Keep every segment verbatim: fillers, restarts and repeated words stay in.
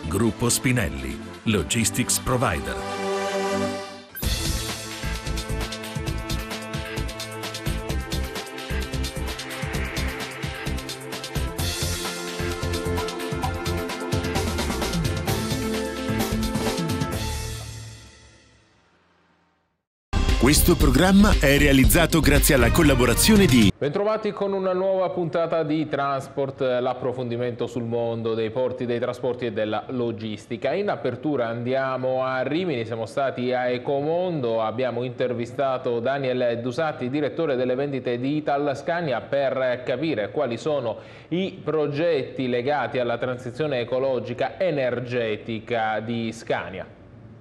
Gruppo Spinelli, Logistics Provider. Questo programma è realizzato grazie alla collaborazione di... Bentrovati con una nuova puntata di Transport, l'approfondimento sul mondo dei porti, dei trasporti e della logistica. In apertura andiamo a Rimini, siamo stati a Ecomondo, abbiamo intervistato Daniel Dusatti, direttore delle vendite di Italscania, per capire quali sono i progetti legati alla transizione ecologica energetica di Scania.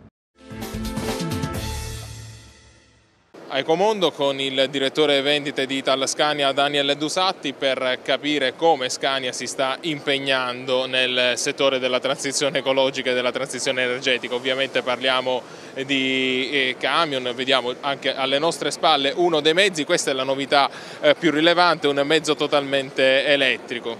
A Ecomondo con il direttore vendite di Italscania Daniel Dusatti per capire come Scania si sta impegnando nel settore della transizione ecologica e della transizione energetica. Ovviamente parliamo di eh, camion, vediamo anche alle nostre spalle uno dei mezzi, questa è la novità eh, più rilevante, un mezzo totalmente elettrico.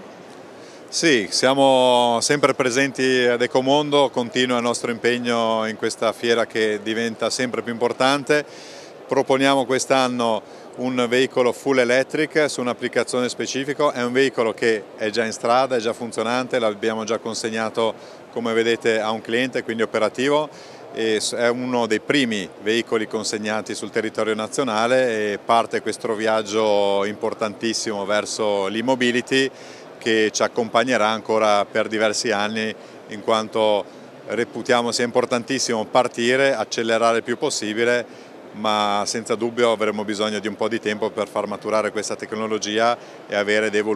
Sì, siamo sempre presenti ad Ecomondo, continua il nostro impegno in questa fiera che diventa sempre più importante. Proponiamo quest'anno un veicolo full electric su un'applicazione specifica, è un veicolo che è già in strada, è già funzionante, l'abbiamo già consegnato come vedete a un cliente, quindi operativo, e è uno dei primi veicoli consegnati sul territorio nazionale e parte questo viaggio importantissimo verso l'e-mobility che ci accompagnerà ancora per diversi anni, in quanto reputiamo sia importantissimo partire, accelerare il più possibile, ma senza dubbio avremo bisogno di un po' di tempo per far maturare questa tecnologia e avere dei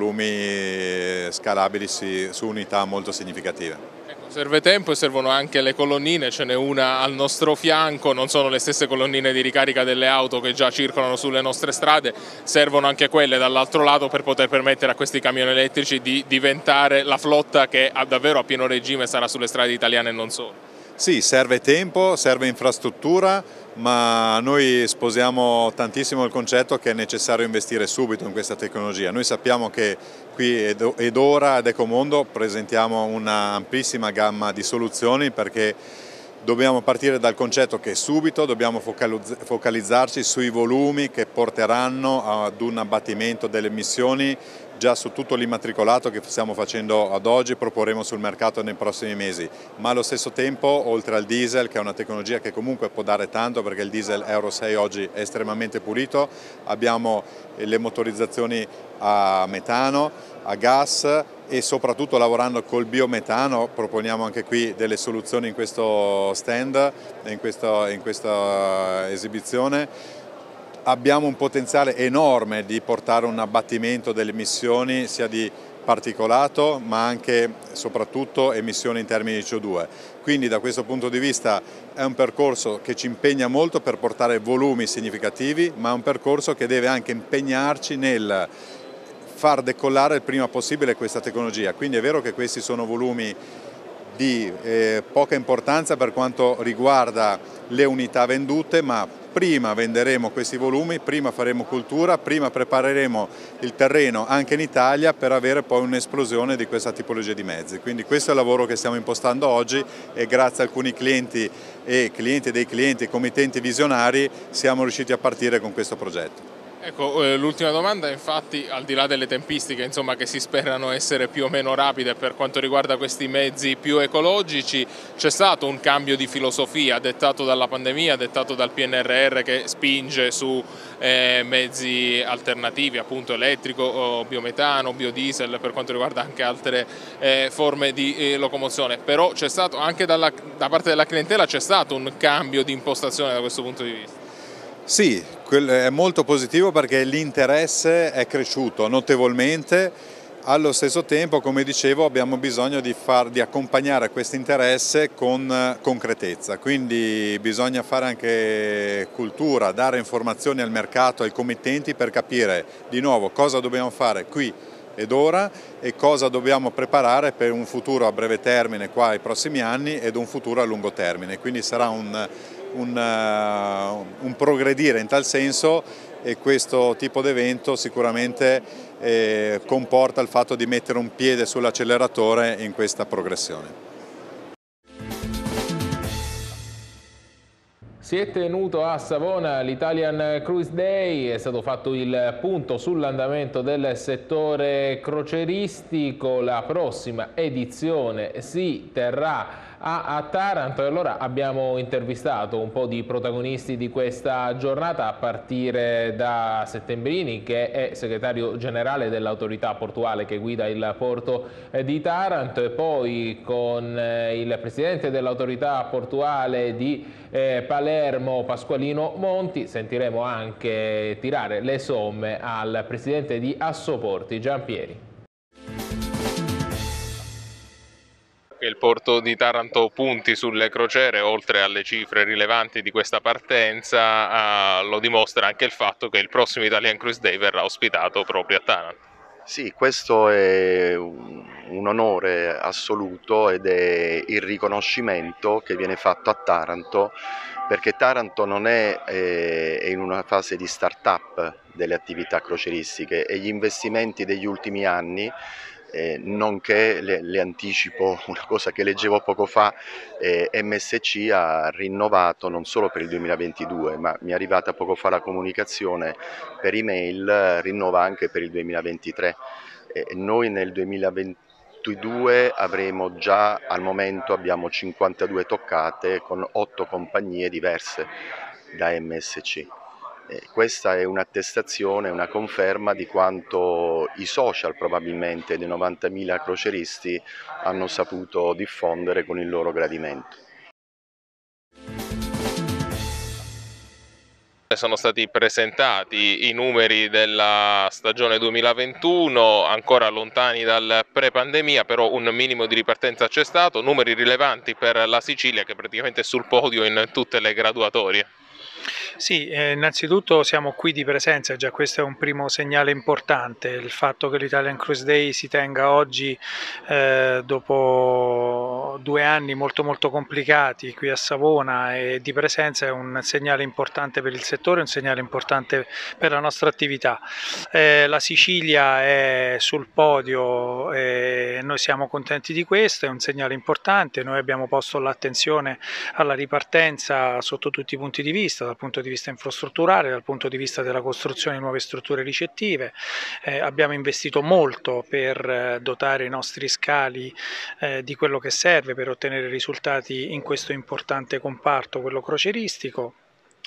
volumi scalabili su unità molto significative. Ecco, serve tempo e servono anche le colonnine, ce n'è una al nostro fianco, non sono le stesse colonnine di ricarica delle auto che già circolano sulle nostre strade, servono anche quelle dall'altro lato per poter permettere a questi camion elettrici di diventare la flotta che davvero a pieno regime sarà sulle strade italiane e non solo. Sì, serve tempo, serve infrastruttura, ma noi sposiamo tantissimo il concetto che è necessario investire subito in questa tecnologia. Noi sappiamo che qui ed ora ad Ecomondo presentiamo una amplissima gamma di soluzioni perché dobbiamo partire dal concetto che subito dobbiamo focalizzarci sui volumi che porteranno ad un abbattimento delle emissioni. Già su tutto l'immatricolato che stiamo facendo ad oggi proporremo sul mercato nei prossimi mesi, ma allo stesso tempo oltre al diesel, che è una tecnologia che comunque può dare tanto perché il diesel Euro sei oggi è estremamente pulito, abbiamo le motorizzazioni a metano, a gas e soprattutto lavorando col biometano proponiamo anche qui delle soluzioni in questo stand, in questa, in questa esibizione. Abbiamo un potenziale enorme di portare un abbattimento delle emissioni sia di particolato ma anche e soprattutto emissioni in termini di C O due. Quindi da questo punto di vista è un percorso che ci impegna molto per portare volumi significativi, ma è un percorso che deve anche impegnarci nel far decollare il prima possibile questa tecnologia. Quindi è vero che questi sono volumi di eh, poca importanza per quanto riguarda le unità vendute, ma prima venderemo questi volumi, prima faremo cultura, prima prepareremo il terreno anche in Italia per avere poi un'esplosione di questa tipologia di mezzi. Quindi questo è il lavoro che stiamo impostando oggi e grazie a alcuni clienti e clienti dei clienti e committenti visionari siamo riusciti a partire con questo progetto. Ecco, eh, l'ultima domanda infatti, al di là delle tempistiche insomma, che si sperano essere più o meno rapide per quanto riguarda questi mezzi più ecologici, c'è stato un cambio di filosofia dettato dalla pandemia, dettato dal P N R R che spinge su eh, mezzi alternativi, appunto elettrico, o biometano, biodiesel, per quanto riguarda anche altre eh, forme di eh, locomozione, però c'è stato anche dalla, da parte della clientela c'è stato un cambio di impostazione da questo punto di vista. Sì, è molto positivo perché l'interesse è cresciuto notevolmente, allo stesso tempo, come dicevo, abbiamo bisogno di, far, di accompagnare questo interesse con concretezza, quindi bisogna fare anche cultura, dare informazioni al mercato, ai committenti per capire di nuovo cosa dobbiamo fare qui ed ora e cosa dobbiamo preparare per un futuro a breve termine qua ai prossimi anni ed un futuro a lungo termine, quindi sarà un Un, uh, un progredire in tal senso e questo tipo di evento sicuramente eh, comporta il fatto di mettere un piede sull'acceleratore in questa progressione. Si è tenuto a Savona l'Italian Cruise Day, è stato fatto il punto sull'andamento del settore croceristico. La prossima edizione si terrà a, a Taranto e allora abbiamo intervistato un po' di protagonisti di questa giornata, a partire da Settembrini, che è segretario generale dell'autorità portuale che guida il porto di Taranto, e poi con il presidente dell'autorità portuale di eh, Palermo, Pasqualino Monti. Sentiremo anche tirare le somme al presidente di Assoporti, Giampieri. Il porto di Taranto punti sulle crociere, oltre alle cifre rilevanti di questa partenza, eh, lo dimostra anche il fatto che il prossimo Italian Cruise Day verrà ospitato proprio a Taranto. Sì, questo è un onore assoluto ed è il riconoscimento che viene fatto a Taranto, perché Taranto non è, è in una fase di start-up delle attività croceristiche e gli investimenti degli ultimi anni, Eh, nonché le, le anticipo una cosa che leggevo poco fa, eh, M S C ha rinnovato non solo per il duemilaventidue, ma mi è arrivata poco fa la comunicazione per email, rinnova anche per il duemilaventitré. Eh, noi nel duemilaventidue avremo già, al momento abbiamo cinquantadue toccate con otto compagnie diverse da M S C. Eh, questa è un'attestazione, una conferma di quanto i social probabilmente dei novantamila croceristi hanno saputo diffondere con il loro gradimento. Sono stati presentati i numeri della stagione duemilaventuno, ancora lontani dal pre-pandemia, però un minimo di ripartenza c'è stato, numeri rilevanti per la Sicilia che praticamente è sul podio in tutte le graduatorie. Sì, eh, innanzitutto siamo qui di presenza, già questo è un primo segnale importante. Il fatto che l'Italian Cruise Day si tenga oggi eh, dopo due anni molto molto complicati qui a Savona e di presenza è un segnale importante per il settore, un segnale importante per la nostra attività. Eh, la Sicilia è sul podio e noi siamo contenti di questo, è un segnale importante. Noi abbiamo posto l'attenzione alla ripartenza sotto tutti i punti di vista, dal punto di vista infrastrutturale, dal punto di vista della costruzione di nuove strutture ricettive. Eh, abbiamo investito molto per eh, dotare i nostri scali eh, di quello che serve per ottenere risultati in questo importante comparto, quello croceristico.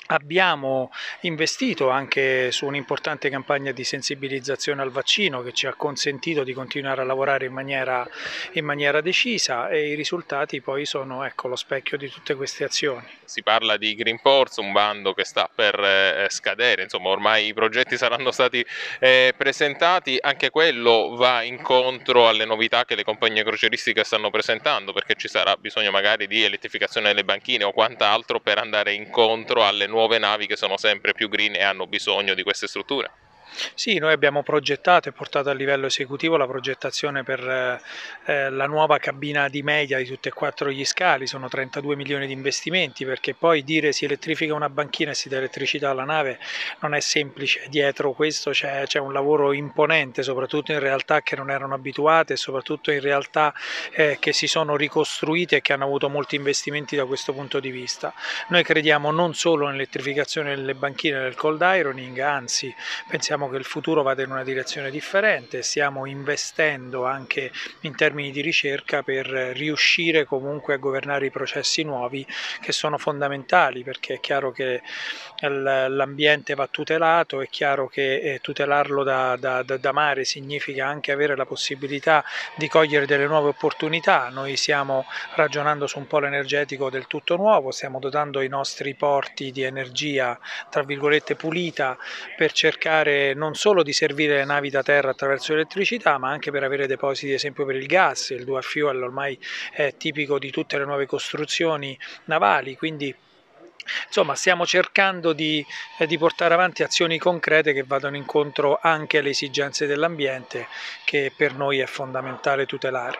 Abbiamo investito anche su un'importante campagna di sensibilizzazione al vaccino che ci ha consentito di continuare a lavorare in maniera, in maniera decisa e i risultati poi sono, ecco, lo specchio di tutte queste azioni. Si parla di Green Ports, un bando che sta per eh, scadere, insomma ormai i progetti saranno stati eh, presentati, anche quello va incontro alle novità che le compagnie croceristiche stanno presentando, perché ci sarà bisogno magari di elettrificazione delle banchine o quant'altro per andare incontro alle nuove nuove navi che sono sempre più green e hanno bisogno di queste strutture. Sì, noi abbiamo progettato e portato a livello esecutivo la progettazione per eh, la nuova cabina di media di tutti e quattro gli scali, sono trentadue milioni di investimenti, perché poi dire si elettrifica una banchina e si dà elettricità alla nave non è semplice, dietro questo c'è un lavoro imponente, soprattutto in realtà che non erano abituate e soprattutto in realtà eh, che si sono ricostruite e che hanno avuto molti investimenti da questo punto di vista. Noi crediamo non solo nell'elettrificazione delle banchine del cold ironing, anzi pensiamo che il futuro vada in una direzione differente, stiamo investendo anche in termini di ricerca per riuscire comunque a governare i processi nuovi che sono fondamentali, perché è chiaro che l'ambiente va tutelato, è chiaro che tutelarlo da, da, da mare significa anche avere la possibilità di cogliere delle nuove opportunità. Noi stiamo ragionando su un polo energetico del tutto nuovo, stiamo dotando i nostri porti di energia tra virgolette pulita per cercare non solo di servire le navi da terra attraverso l'elettricità, ma anche per avere depositi, ad esempio per il gas. Il dual fuel ormai è tipico di tutte le nuove costruzioni navali, quindi insomma stiamo cercando di, eh, di portare avanti azioni concrete che vadano incontro anche alle esigenze dell'ambiente, che per noi è fondamentale tutelare.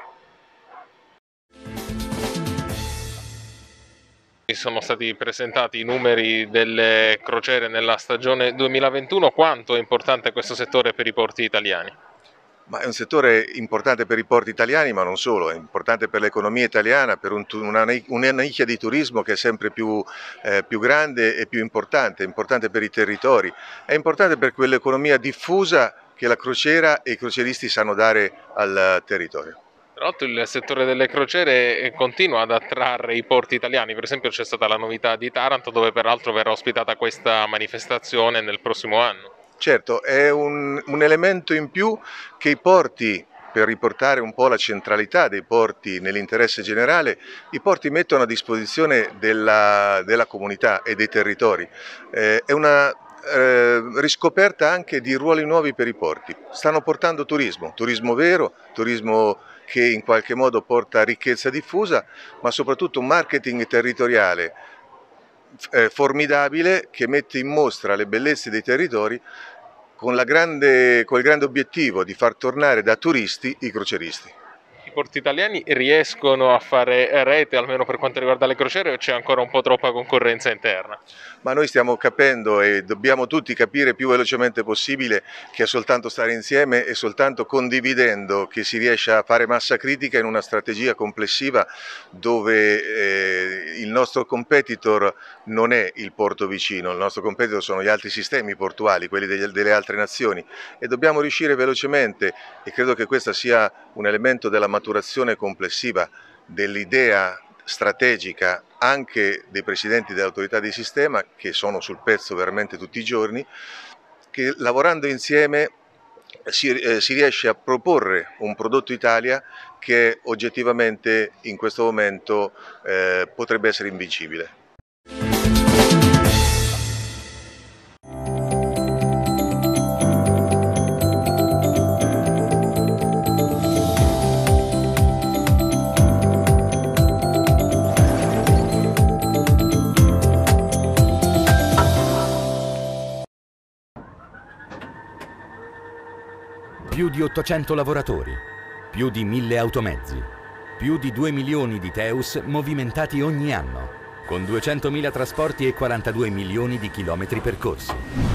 Sono stati presentati i numeri delle crociere nella stagione duemilaventuno, quanto è importante questo settore per i porti italiani? Ma è un settore importante per i porti italiani, ma non solo, è importante per l'economia italiana, per un, una, una nicchia di turismo che è sempre più, eh, più grande e più importante, è importante per i territori, è importante per quell'economia diffusa che la crociera e i crocieristi sanno dare al territorio. Tra l'altro il settore delle crociere continua ad attrarre i porti italiani, per esempio c'è stata la novità di Taranto dove peraltro verrà ospitata questa manifestazione nel prossimo anno. Certo, è un, un elemento in più che i porti, per riportare un po' la centralità dei porti nell'interesse generale, i porti mettono a disposizione della, della comunità e dei territori. Eh, è una eh, riscoperta anche di ruoli nuovi per i porti. Stanno portando turismo, turismo vero, turismo che in qualche modo porta ricchezza diffusa, ma soprattutto un marketing territoriale Eh, formidabile che mette in mostra le bellezze dei territori con, la grande, con il grande obiettivo di far tornare da turisti i crocieristi. I porti italiani riescono a fare rete almeno per quanto riguarda le crociere o c'è ancora un po' troppa concorrenza interna? Ma noi stiamo capendo e dobbiamo tutti capire più velocemente possibile che è soltanto stare insieme e soltanto condividendo che si riesce a fare massa critica in una strategia complessiva dove eh, il nostro competitor non è il porto vicino, il nostro competitor sono gli altri sistemi portuali, quelli degli, delle altre nazioni e dobbiamo riuscire velocemente, e credo che questo sia un elemento della maturazione complessiva dell'idea strategica anche dei presidenti delle autorità di sistema che sono sul pezzo veramente tutti i giorni, che lavorando insieme si, eh, si riesce a proporre un prodotto Italia che oggettivamente in questo momento eh, potrebbe essere invincibile. Più di ottocento lavoratori, più di mille automezzi, più di due milioni di Teus movimentati ogni anno, con duecentomila trasporti e quarantadue milioni di chilometri percorsi.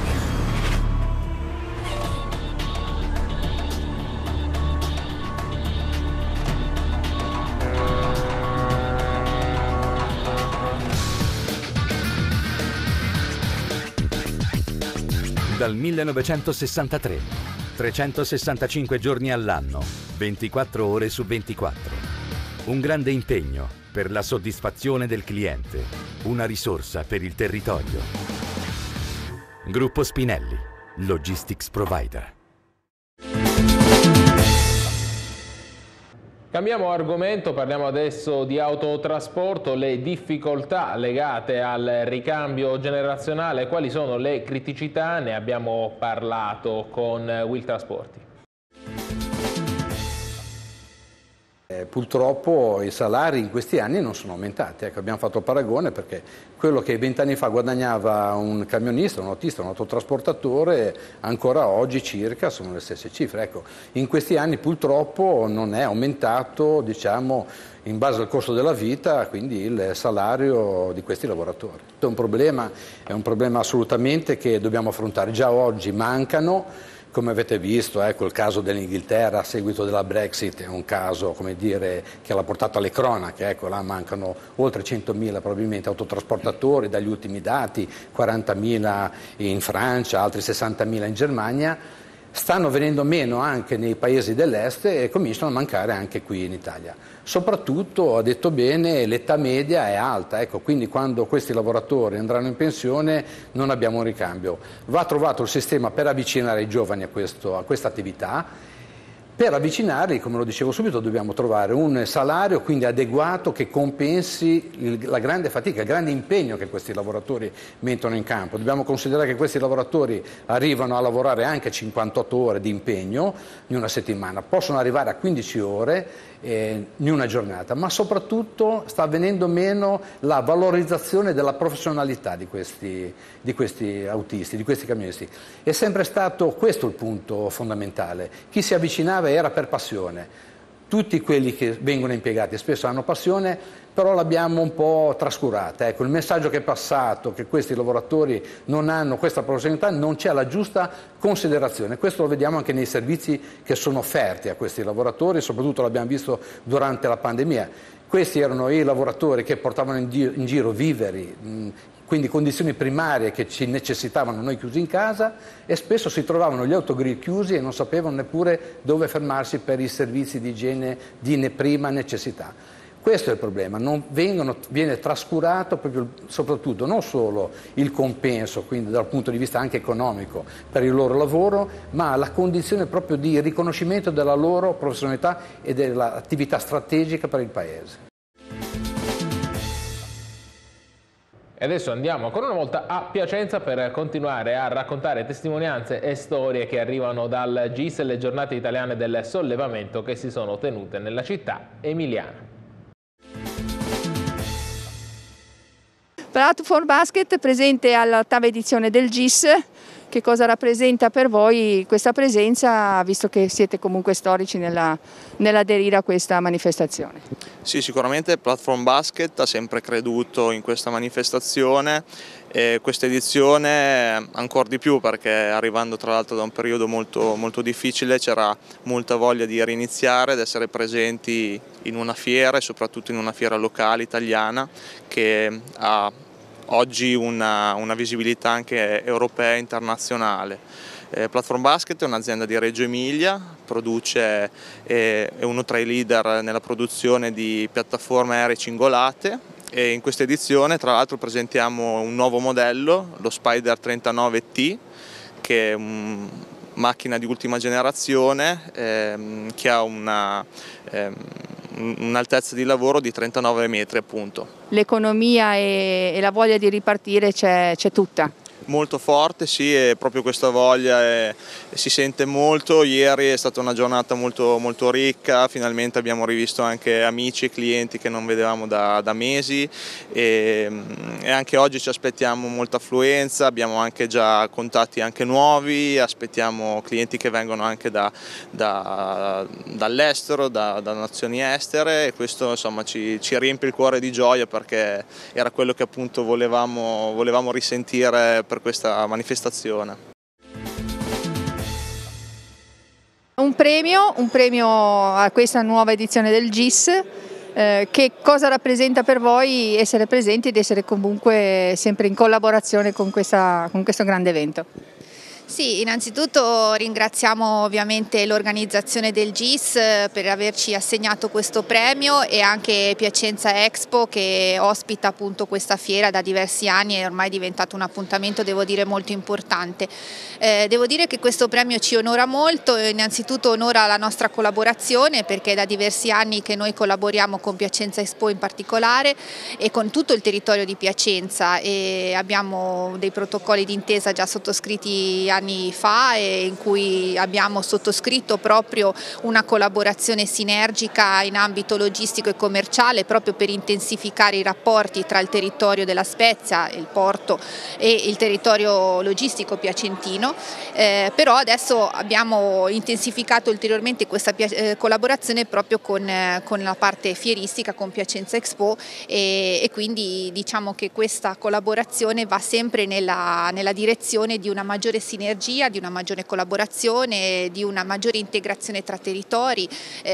Dal millenovecentosessantatré. trecentosessantacinque giorni all'anno, ventiquattro ore su ventiquattro. Un grande impegno per la soddisfazione del cliente, una risorsa per il territorio. Gruppo Spinelli, Logistics Provider. Cambiamo argomento, parliamo adesso di autotrasporto, le difficoltà legate al ricambio generazionale, quali sono le criticità, ne abbiamo parlato con Will Trasporti. Eh, purtroppo i salari in questi anni non sono aumentati, ecco, abbiamo fatto paragone perché quello che vent'anni fa guadagnava un camionista, un autista, un autotrasportatore, ancora oggi circa sono le stesse cifre. Ecco, in questi anni purtroppo non è aumentato, diciamo, in base al costo della vita, quindi il salario di questi lavoratori. È un problema, è un problema assolutamente che dobbiamo affrontare. Già oggi mancano. Come avete visto, ecco, il caso dell'Inghilterra a seguito della Brexit è un caso, come dire, che l'ha portato alle cronache. Ecco, là mancano oltre centomila probabilmente autotrasportatori dagli ultimi dati, quarantamila in Francia, altri sessantamila in Germania. Stanno venendo meno anche nei paesi dell'est e cominciano a mancare anche qui in Italia. Soprattutto, ha detto bene, l'età media è alta, ecco, quindi quando questi lavoratori andranno in pensione non abbiamo un ricambio. Va trovato il sistema per avvicinare i giovani a, questo, a questa attività. Per avvicinarli, come lo dicevo subito, dobbiamo trovare un salario quindi adeguato che compensi il, la grande fatica, il grande impegno che questi lavoratori mettono in campo. Dobbiamo considerare che questi lavoratori arrivano a lavorare anche cinquantotto ore di impegno in una settimana, possono arrivare a quindici ore eh, in una giornata, ma soprattutto sta avvenendo meno la valorizzazione della professionalità di questi, di questi autisti, di questi camionisti. È sempre stato questo il punto fondamentale. Chi si avvicinava era per passione. tutti quelli che vengono impiegati spesso hanno passione, però l'abbiamo un po' trascurata. Ecco, il messaggio che è passato, che questi lavoratori non hanno questa professionalità, non c'è la giusta considerazione. Questo lo vediamo anche nei servizi che sono offerti a questi lavoratori, soprattutto l'abbiamo visto durante la pandemia. Questi erano i lavoratori che portavano in giro, in giro viveri, mh, quindi condizioni primarie che ci necessitavano noi chiusi in casa, e spesso si trovavano gli autogrill chiusi e non sapevano neppure dove fermarsi per i servizi di igiene di prima necessità. Questo è il problema, non vengono, viene trascurato proprio, soprattutto non solo il compenso, quindi dal punto di vista anche economico per il loro lavoro, ma la condizione proprio di riconoscimento della loro professionalità e dell'attività strategica per il Paese. E adesso andiamo ancora una volta a Piacenza per continuare a raccontare testimonianze e storie che arrivano dal G I S e le giornate italiane del sollevamento che si sono tenute nella città emiliana. Platform Basket presente all'ottava edizione del G I S. Che cosa rappresenta per voi questa presenza, visto che siete comunque storici nella, nell'aderire a questa manifestazione? Sì, sicuramente Platform Basket ha sempre creduto in questa manifestazione e questa edizione ancora di più, perché arrivando tra l'altro da un periodo molto, molto difficile c'era molta voglia di reiniziare, di essere presenti in una fiera e soprattutto in una fiera locale italiana che ha oggi una, una visibilità anche europea e internazionale. Eh, Platform Basket è un'azienda di Reggio Emilia, produce, eh, è uno tra i leader nella produzione di piattaforme aeree cingolate, e in questa edizione tra l'altro presentiamo un nuovo modello, lo Spider trentanove T, che è una macchina di ultima generazione ehm, che ha una ehm, un'altezza di lavoro di trentanove metri appunto. L'economia e, e la voglia di ripartire c'è tutta. Molto forte, sì, e proprio questa voglia è, si sente molto. Ieri è stata una giornata molto, molto ricca, finalmente abbiamo rivisto anche amici e clienti che non vedevamo da, da mesi e, e anche oggi ci aspettiamo molta affluenza, abbiamo anche già contatti anche nuovi, aspettiamo clienti che vengono anche da, da, dall'estero, da, da nazioni estere, e questo insomma ci, ci riempie il cuore di gioia, perché era quello che appunto volevamo, volevamo risentire per questa manifestazione. Un premio, un premio a questa nuova edizione del G I S, eh, che cosa rappresenta per voi essere presenti ed essere comunque sempre in collaborazione con, questa, con questo grande evento? Sì, innanzitutto ringraziamo ovviamente l'organizzazione del G I S per averci assegnato questo premio, e anche Piacenza Expo che ospita appunto questa fiera da diversi anni, è ormai diventato un appuntamento, devo dire, molto importante. Eh, devo dire che questo premio ci onora molto, innanzitutto onora la nostra collaborazione, perché è da diversi anni che noi collaboriamo con Piacenza Expo in particolare e con tutto il territorio di Piacenza, e abbiamo dei protocolli d'intesa già sottoscritti anni fa, e in cui abbiamo sottoscritto proprio una collaborazione sinergica in ambito logistico e commerciale, proprio per intensificare i rapporti tra il territorio della Spezia, il porto, e il territorio logistico piacentino. Eh, però adesso abbiamo intensificato ulteriormente questa eh, collaborazione proprio con, eh, con la parte fieristica, con Piacenza Expo, e, e quindi diciamo che questa collaborazione va sempre nella, nella direzione di una maggiore sinergia, di una maggiore collaborazione, di una maggiore integrazione tra territori,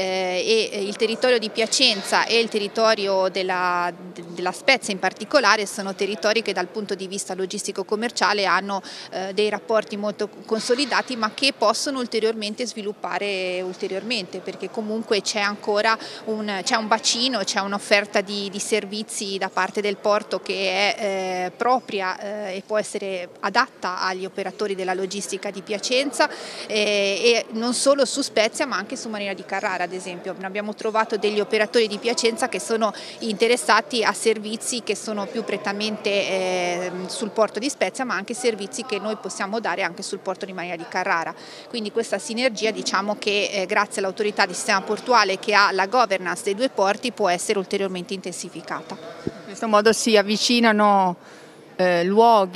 eh, e il territorio di Piacenza e il territorio della, della Spezia in particolare sono territori che dal punto di vista logistico-commerciale hanno eh, dei rapporti molto consolidati, ma che possono ulteriormente sviluppare ulteriormente, perché comunque c'è ancora un, c'è un bacino, c'è un'offerta di, di servizi da parte del porto che è eh, propria eh, e può essere adatta agli operatori della logistica di Piacenza, eh, e non solo su Spezia ma anche su Marina di Carrara. Ad esempio abbiamo trovato degli operatori di Piacenza che sono interessati a servizi che sono più prettamente eh, sul porto di Spezia, ma anche servizi che noi possiamo dare anche sul porto di Marina di Carrara. Quindi questa sinergia, diciamo che eh, grazie all'autorità di sistema portuale che ha la governance dei due porti, può essere ulteriormente intensificata. In questo modo si avvicinano eh, luoghi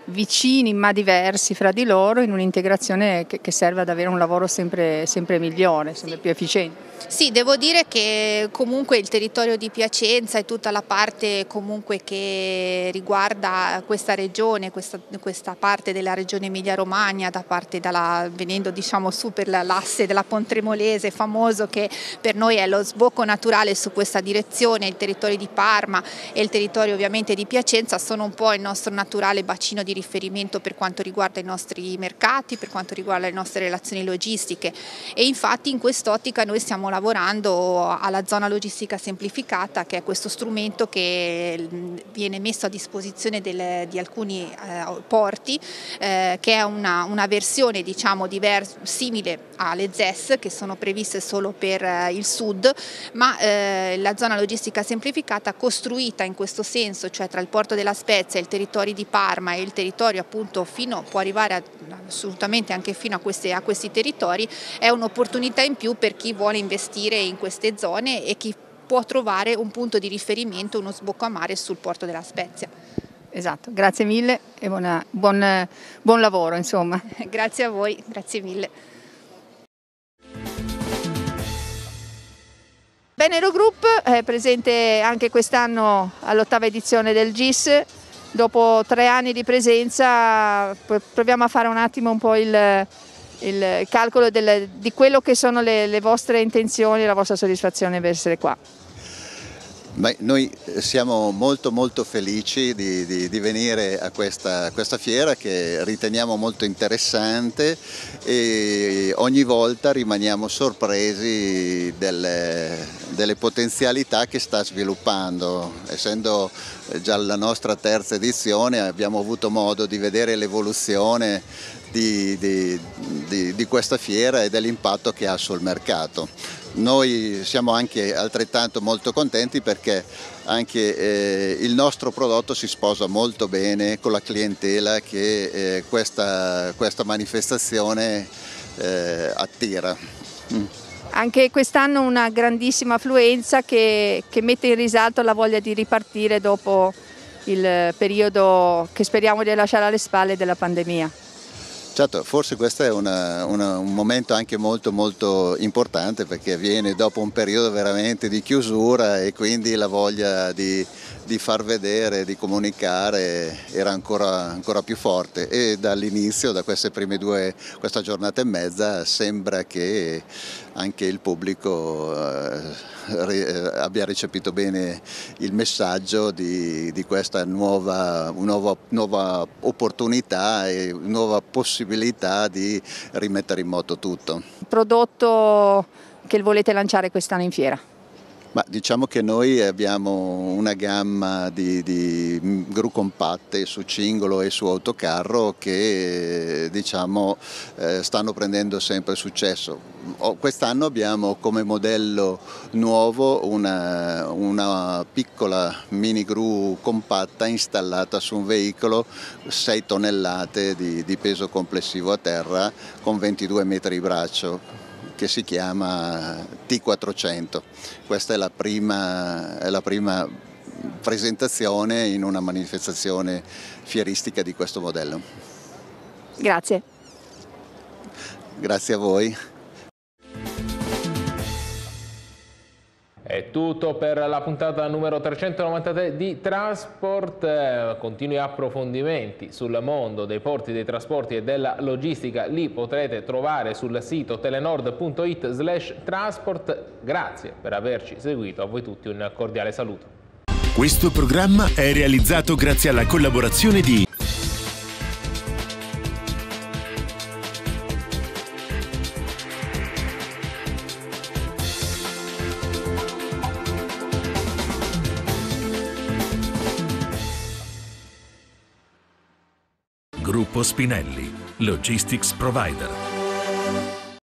vicini ma diversi fra di loro in un'integrazione che, che serve ad avere un lavoro sempre, sempre migliore, sempre più efficiente. Sì, devo dire che comunque il territorio di Piacenza e tutta la parte comunque che riguarda questa regione, questa, questa parte della regione Emilia-Romagna, da parte dalla, venendo diciamo su per l'asse della Pontremolese, famoso, che per noi è lo sbocco naturale su questa direzione, il territorio di Parma e il territorio ovviamente di Piacenza sono un po' il nostro naturale bacino di riferimento per quanto riguarda i nostri mercati, per quanto riguarda le nostre relazioni logistiche, e infatti in quest'ottica noi stiamo lavorando alla zona logistica semplificata, che è questo strumento che viene messo a disposizione del, di alcuni eh, porti, eh, che è una, una versione diciamo divers, simile alle Z E S che sono previste solo per eh, il sud, ma eh, la zona logistica semplificata costruita in questo senso, cioè tra il porto della Spezia, il territorio di Parma e il territorio appunto fino, può arrivare a, assolutamente anche fino a, queste, a questi territori, è un'opportunità in più per chi vuole investire in queste zone e chi può trovare un punto di riferimento, uno sbocco a mare sul porto della Spezia. Esatto, grazie mille e buona, buon, buon lavoro insomma. Grazie a voi, grazie mille. Venero Group è presente anche quest'anno all'ottava edizione del G I S. Dopo tre anni di presenza proviamo a fare un attimo un po' il, il calcolo del, di quello che sono le, le vostre intenzioni e la vostra soddisfazione per essere qua. Beh, noi siamo molto molto felici di, di, di venire a questa, questa fiera che riteniamo molto interessante e ogni volta rimaniamo sorpresi delle, delle potenzialità che sta sviluppando. Essendo già la nostra terza edizione abbiamo avuto modo di vedere l'evoluzione di, di, di, di questa fiera e dell'impatto che ha sul mercato. Noi siamo anche altrettanto molto contenti perché anche eh, il nostro prodotto si sposa molto bene con la clientela che eh, questa, questa manifestazione eh, attira. Mm. Anche quest'anno una grandissima affluenza che, che mette in risalto la voglia di ripartire dopo il periodo che speriamo di lasciare alle spalle della pandemia. Certo, forse questo è una, una, un momento anche molto molto importante perché avviene dopo un periodo veramente di chiusura e quindi la voglia di, di far vedere, di comunicare era ancora, ancora più forte e dall'inizio, da queste prime due, questa giornata e mezza, sembra che anche il pubblico eh, abbia recepito bene il messaggio di, di questa nuova, nuova, nuova opportunità e nuova possibilità di rimettere in moto tutto. Il prodotto che volete lanciare quest'anno in fiera? Ma diciamo che noi abbiamo una gamma di, di gru compatte su cingolo e su autocarro che diciamo eh, stanno prendendo sempre successo. Quest'anno abbiamo come modello nuovo una, una piccola mini gru compatta installata su un veicolo, sei tonnellate di, di peso complessivo a terra con ventidue metri di braccio, che si chiama T quattrocento. Questa è la prima, è la prima presentazione in una manifestazione fieristica di questo modello. Grazie. Grazie a voi. È tutto per la puntata numero trecentonovantatré di Transport. Continui approfondimenti sul mondo dei porti, dei trasporti e della logistica li potrete trovare sul sito telenord punto it slash transport. Grazie per averci seguito, a voi tutti un cordiale saluto. Questo programma è realizzato grazie alla collaborazione di Gruppo Spinelli, Logistics Provider.